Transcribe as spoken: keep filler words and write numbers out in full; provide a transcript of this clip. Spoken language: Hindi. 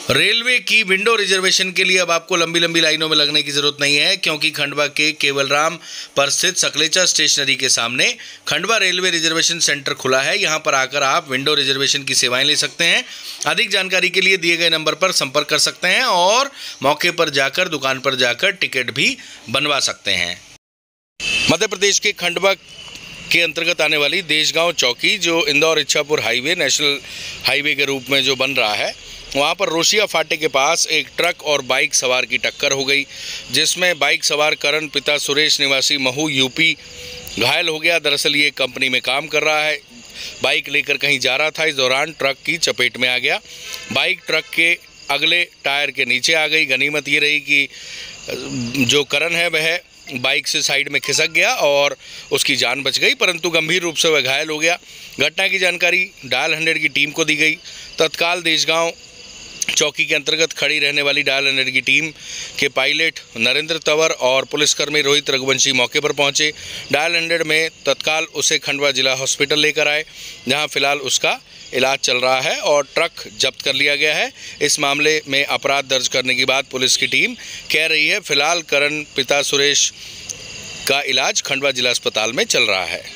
रेलवे की विंडो रिजर्वेशन के लिए अब आपको लंबी लंबी लाइनों में लगने की जरूरत नहीं है, क्योंकि खंडवा के केवलराम पर स्थित सकलेचा स्टेशनरी के सामने खंडवा रेलवे रिजर्वेशन सेंटर खुला है। यहां पर आकर आप विंडो रिजर्वेशन की सेवाएं ले सकते हैं। अधिक जानकारी के लिए दिए गए नंबर पर संपर्क कर सकते हैं और मौके पर जाकर दुकान पर जाकर टिकट भी बनवा सकते हैं। मध्य प्रदेश के खंडवा के अंतर्गत आने वाली देशगांव चौकी, जो Indore Ichhapur highway national highway के रूप में जो बन रहा है, वहाँ पर रोशिया फाटे के पास एक ट्रक और बाइक सवार की टक्कर हो गई, जिसमें बाइक सवार करण पिता सुरेश निवासी महू यूपी घायल हो गया। दरअसल ये कंपनी में काम कर रहा है, बाइक लेकर कहीं जा रहा था। इस दौरान ट्रक की चपेट में आ गया। बाइक ट्रक के अगले टायर के नीचे आ गई। गनीमत ये रही कि जो करण है वह बाइक से साइड में खिसक गया और उसकी जान बच गई, परंतु गंभीर रूप से वह घायल हो गया। घटना की जानकारी डायल हंड्रेड की टीम को दी गई। तत्काल देशगांव चौकी के अंतर्गत खड़ी रहने वाली डायल हंड्रेड की टीम के पायलट नरेंद्र तंवर और पुलिसकर्मी रोहित रघुवंशी मौके पर पहुंचे। डायल हंड्रेड में तत्काल उसे खंडवा जिला हॉस्पिटल लेकर आए, जहां फिलहाल उसका इलाज चल रहा है और ट्रक जब्त कर लिया गया है। इस मामले में अपराध दर्ज करने के बाद पुलिस की टीम कह रही है फिलहाल करण पिता सुरेश का इलाज खंडवा जिला अस्पताल में चल रहा है।